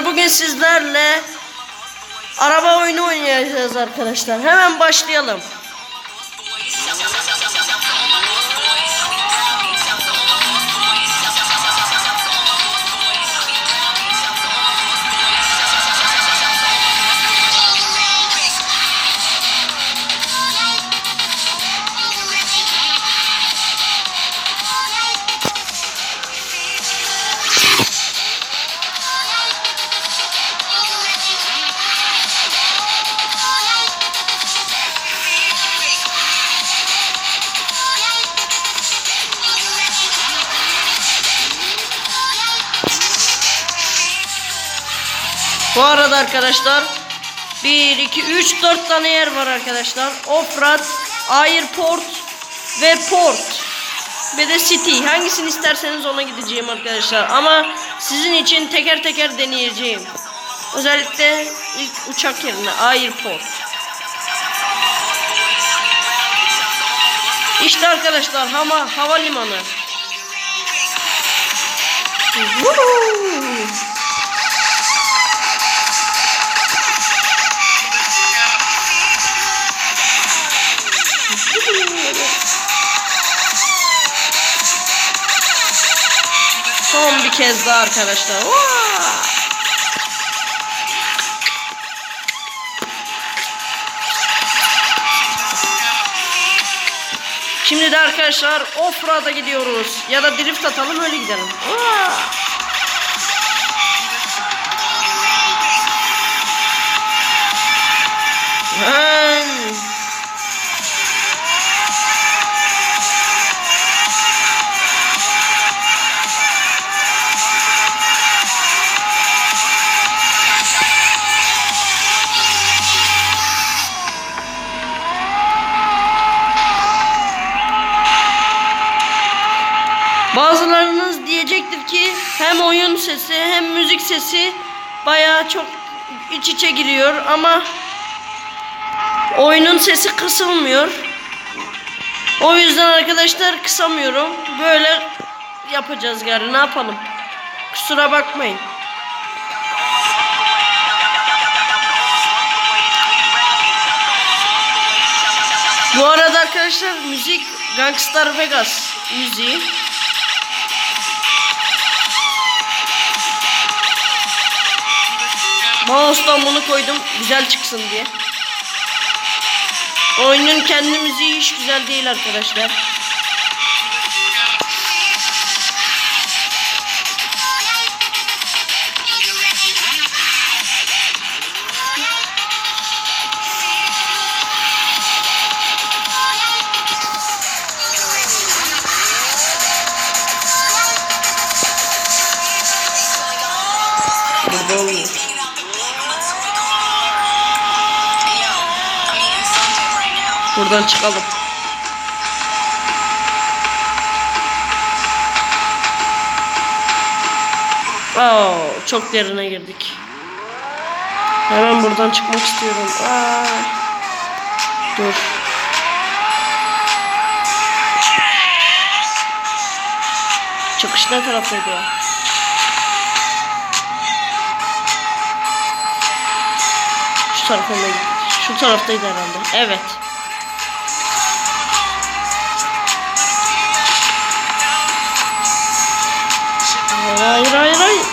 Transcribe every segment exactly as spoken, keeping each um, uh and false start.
arkadaşlar, bugün sizlerle araba oyunu oynayacağız arkadaşlar. Hemen başlayalım. Bu arada arkadaşlar bir, iki, üç, dört tane yer var arkadaşlar. Offroad, Airport ve Port ve de City. Hangisini isterseniz ona gideceğim arkadaşlar. Ama sizin için teker teker deneyeceğim. Özellikle ilk uçak yerine Airport. İşte arkadaşlar hava havalimanı. Woohoo! Son bir kez daha arkadaşlar. Vaa! Şimdi de arkadaşlar offroad'a gidiyoruz. Ya da drift atalım, öyle gidelim. Vaa! Hmm. Bazılarınız diyecektir ki hem oyun sesi hem müzik sesi bayağı çok iç içe giriyor ama oyunun sesi kısılmıyor. O yüzden arkadaşlar kısamıyorum. Böyle yapacağız gari, ne yapalım. Kusura bakmayın. Bu arada arkadaşlar müzik Gangstar Vegas müziği. Mouse'dan bunu koydum güzel çıksın diye. Oyunun kendi müziği hiç güzel değil arkadaşlar. Burada olmuyor. Buradan çıkalım. Oo, çok derine girdik. Hemen buradan çıkmak istiyorum. Aa, dur. Çıkış ne taraftaydı ya? Şu tarafa mı? Şu taraftaydı herhalde. Evet. Hayır hayır hayır.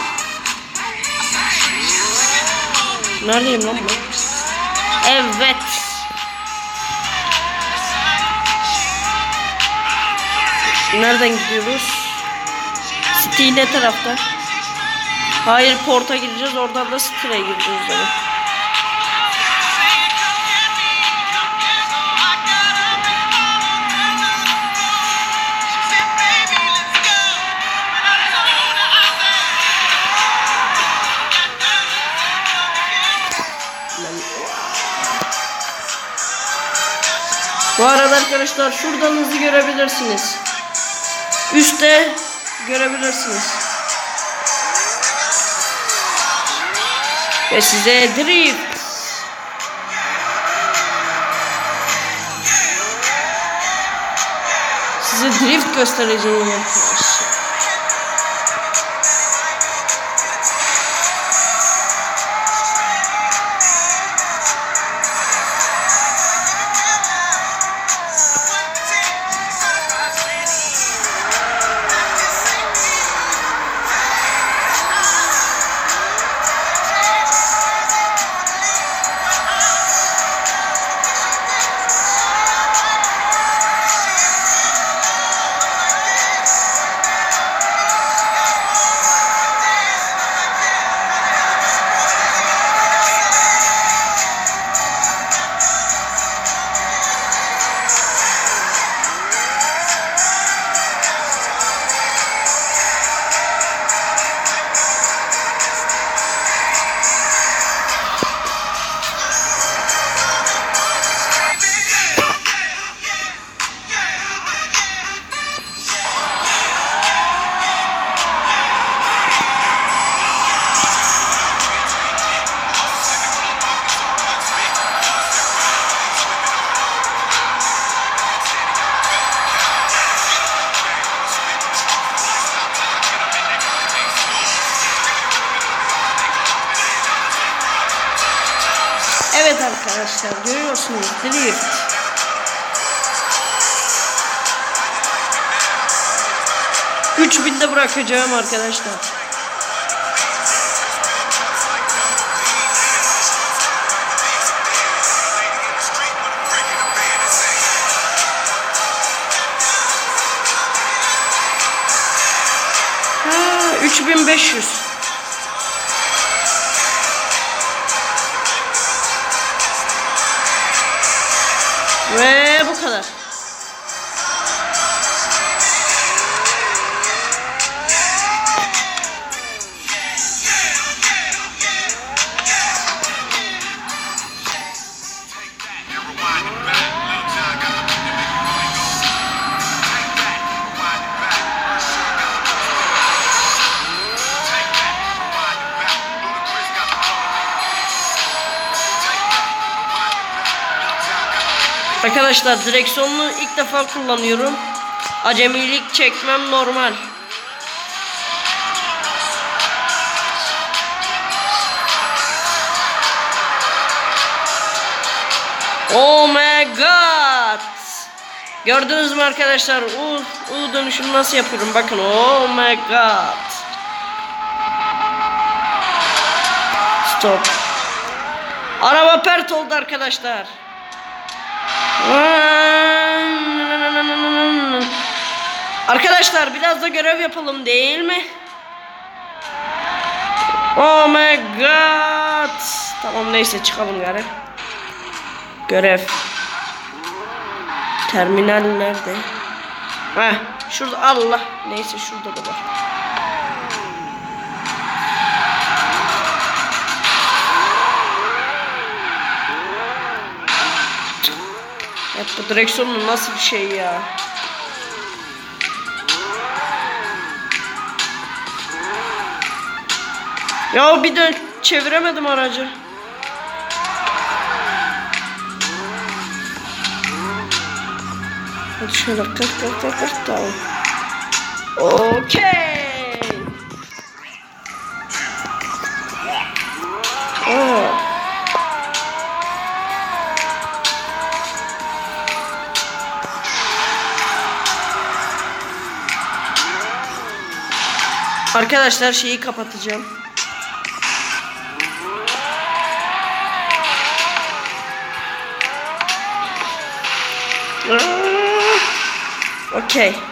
Neredeyim lan ben? Evet. Nereden gidiyoruz? City ne tarafta? Hayır, Port'a gireceğiz, oradan da City'ye gireceğiz yani. Bu arada arkadaşlar şuradan hızı görebilirsiniz. Üstte görebilirsiniz. Ve size drift. Size drift göstereceğim arkadaşlar. arkadaşlar, görüyorsunuz, drift. üç binde bırakacağım arkadaşlar. Ha, üç bin beş yüz. Ve bu kadar. Arkadaşlar direksiyonunu ilk defa kullanıyorum. Acemilik çekmem normal. Oh my god. Gördünüz mü arkadaşlar? U, U dönüşümü nasıl yapıyorum? Bakın. Oh my god. Stop. Araba pert oldu arkadaşlar. Arkadaşlar biraz da görev yapalım değil mi? Oh my god. Tamam neyse çıkalım gari. Görev. Terminal nerede? Heh, şurada Allah. Neyse şurada da var. Hep bu direksiyonun nasıl bir şey ya? Ya bir de çeviremedim aracı. Hadi şöyle kır kır kır kır tamam. Okey. Oh. Arkadaşlar şeyi kapatacağım. Okey.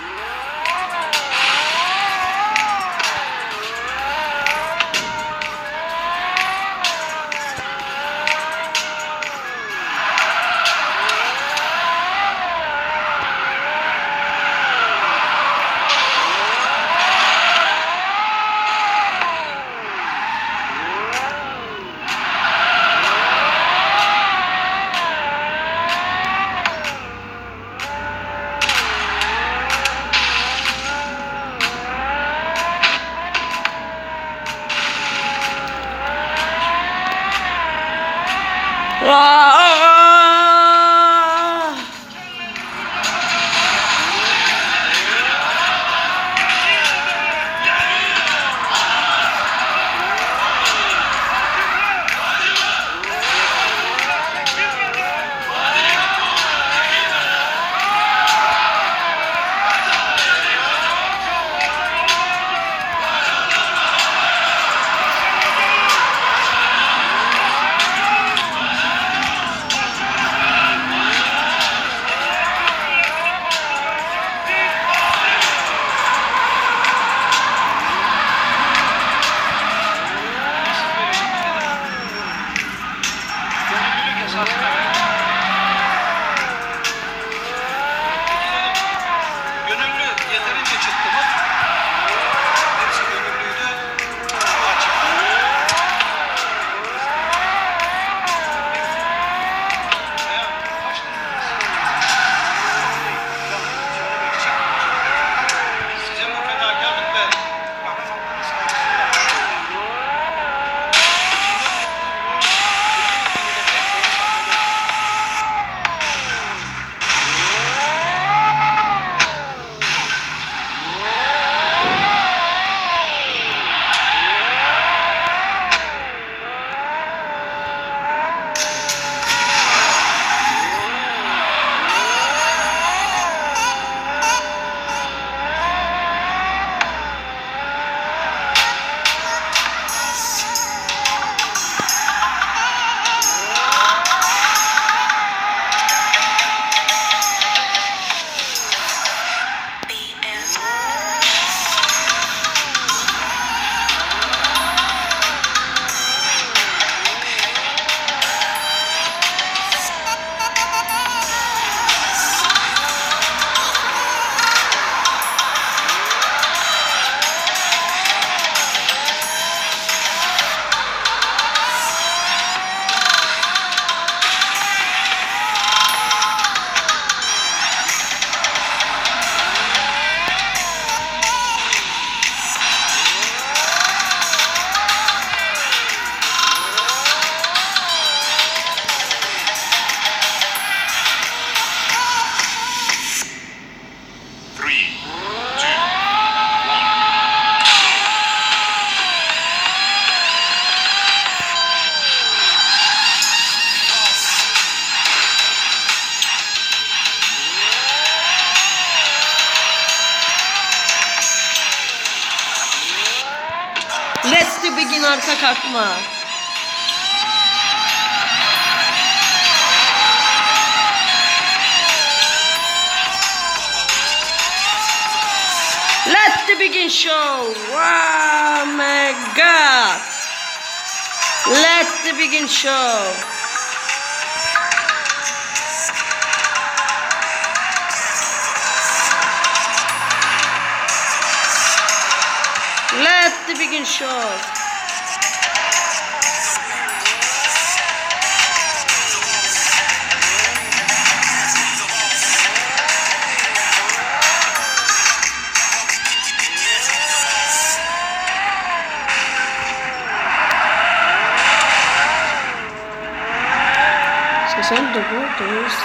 Aa! arka kalkma. Let the begin show. Oh my god. Let the begin show. Let the begin show. sessenta pontos.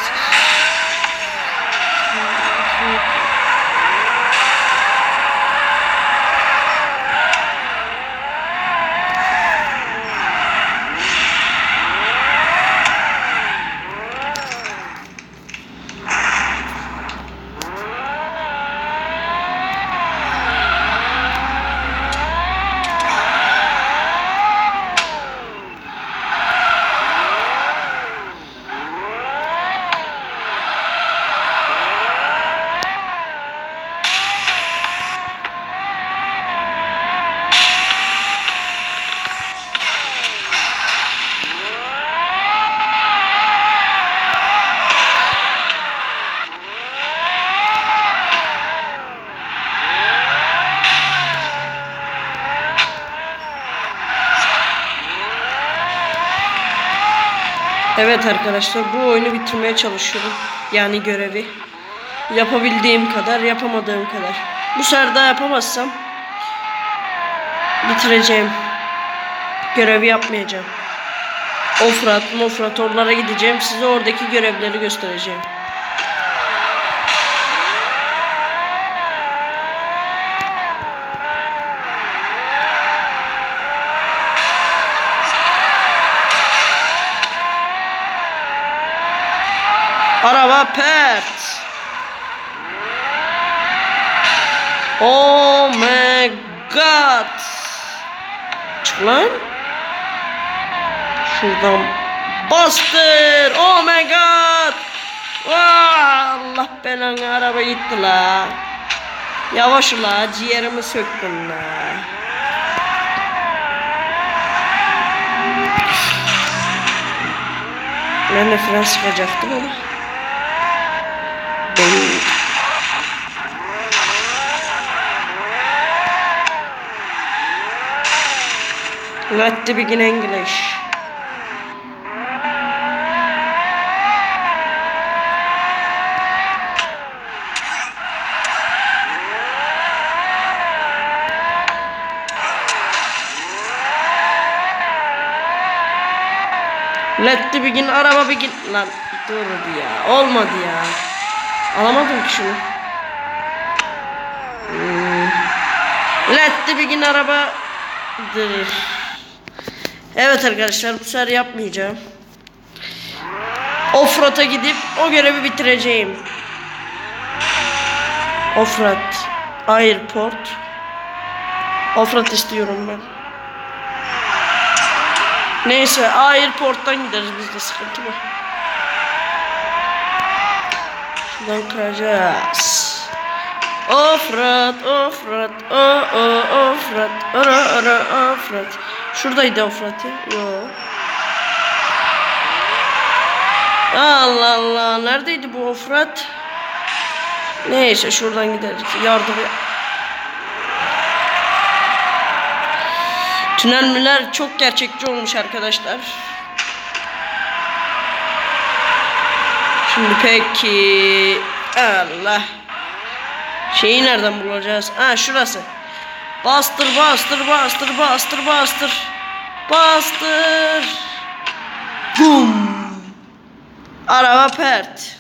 Evet arkadaşlar, bu oyunu bitirmeye çalışıyorum. Yani görevi. Yapabildiğim kadar, yapamadığım kadar. Bu sefer daha yapamazsam bitireceğim. Görevi yapmayacağım. Ofrat, mofrat oralara gideceğim. Size oradaki görevleri göstereceğim. Araba pert. Oh my god. Çık lan. Şuradan bastır. Oh my god. Oh, Allah belanı, araba gitti la. Yavaş la, ciğerimi söktün la. Ben de fren sıkacaktım ama. Let the begin English. Let the begin, araba begin. Lan dur ya, olmadı ya. Alamadım ki şunu. Hmm. Let the begin, araba. Dur. Evet arkadaşlar, bu sefer yapmayacağım. Offroad'a gidip o görevi bitireceğim. Offroad, airport. Offroad istiyorum ben. Neyse, airport'tan gideriz, bizde sıkıntı var. Şuradan kayacağız. Offroad, offroad, o o offroad, ara ara offroad. Şuradaydı offroad ya. Yo. Allah Allah, neredeydi bu offroad? Neyse, şuradan gideriz. Yardım. Tünel'ler çok gerçekçi olmuş arkadaşlar. Şimdi peki, Allah. Şeyi nereden bulacağız? Ha, şurası. Bastır, bastır, bastır, bastır, bastır. Bastır. Bum. Araba pert.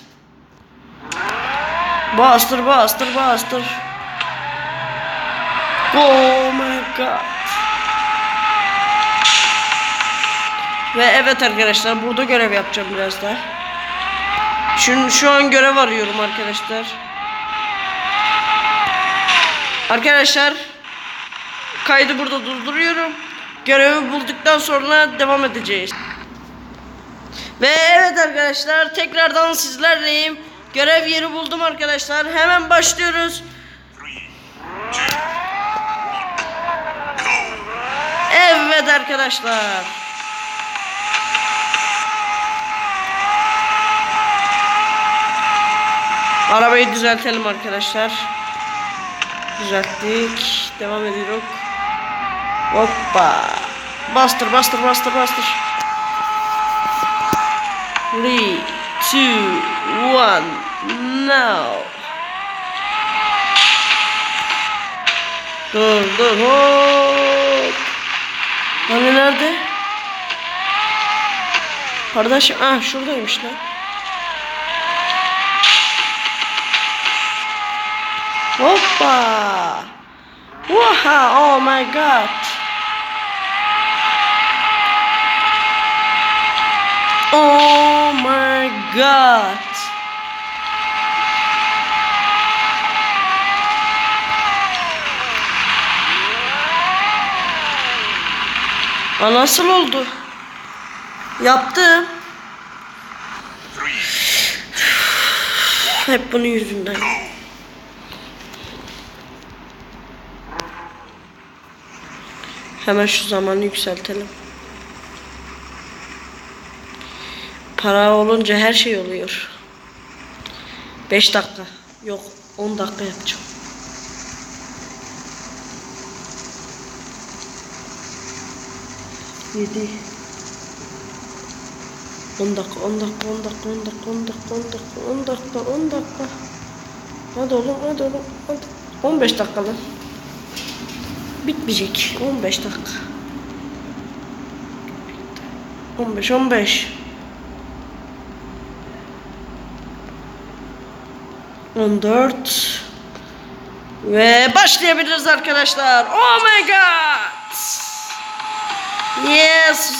Bastır, bastır, bastır. Oh my god. Ve evet arkadaşlar, burada görev yapacağım biraz daha. Şu, şu an görev arıyorum arkadaşlar. Arkadaşlar, kaydı burada durduruyorum. görevi bulduktan sonra devam edeceğiz. Ve evet arkadaşlar, tekrardan sizlerleyim. Görev yeri buldum arkadaşlar. Hemen başlıyoruz. Evet arkadaşlar. Arabayı düzeltelim arkadaşlar. Düzelttik. Devam ediyoruz. Hoppa. Bastır bastır bastır bastır. three, two, one, now. Dur dur hop. Hani nerede? Kardeşim, ah şuradaymış lan. Hoppa. Wow, oh my god. Oh my god. Aa, nasıl oldu? Yaptım. Hep bunun yüzünden. Hemen şu zamanı yükseltelim. Para olunca her şey oluyor. beş dakika. Yok, on dakika yapacağım. yedi. on dakika, on dakika, on dakika, on dakika, on dakika, on dakika, on dakika, on dakika. Hadi oğlum, hadi oğlum, hadi. on beş dakika lan. Bitmeyecek. on beş dakika. on beş, on beş. on dört. Ve başlayabiliriz arkadaşlar. Oh my god. Yes.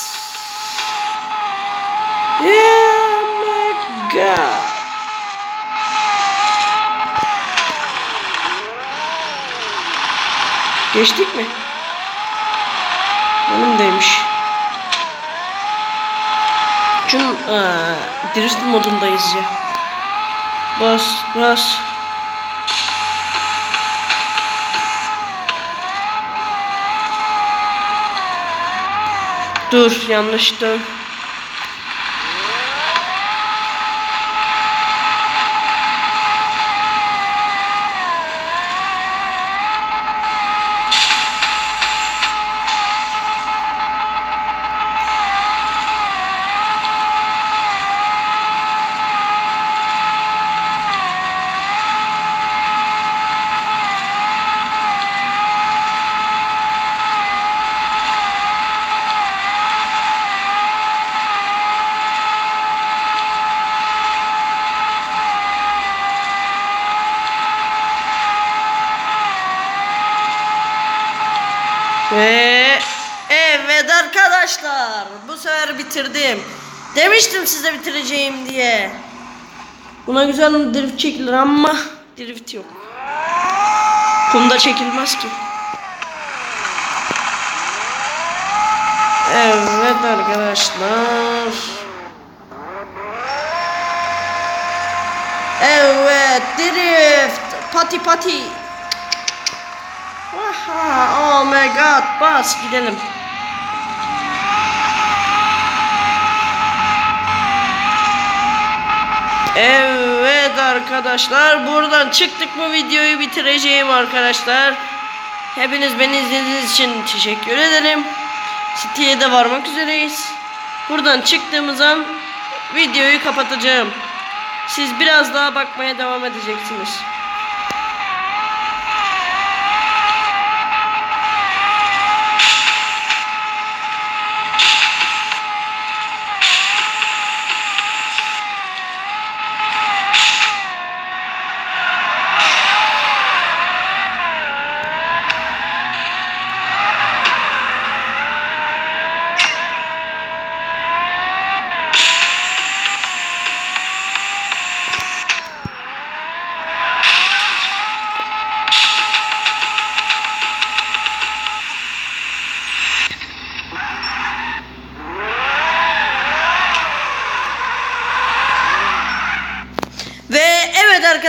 Oh my god. Geçtik mi? Önümdeymiş. Çünkü drift modundayız ya. Bas, bas. Dur, yanlış dön. Ve evet arkadaşlar, bu sefer bitirdim. Demiştim size bitireceğim diye. Buna güzel drift çekilir ama drift yok. Kumda çekilmez ki. Evet arkadaşlar. Evet, drift. Pati pati. Aha, oh my god, bas gidelim. Evet arkadaşlar, buradan çıktık mı videoyu bitireceğim arkadaşlar. Hepiniz beni izlediğiniz için teşekkür ederim. City'ye de varmak üzereyiz. Buradan çıktığımız an videoyu kapatacağım. Siz biraz daha bakmaya devam edeceksiniz.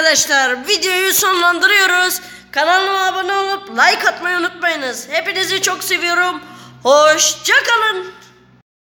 arkadaşlar videoyu sonlandırıyoruz. Kanalıma abone olup like atmayı unutmayınız. Hepinizi çok seviyorum. Hoşça kalın.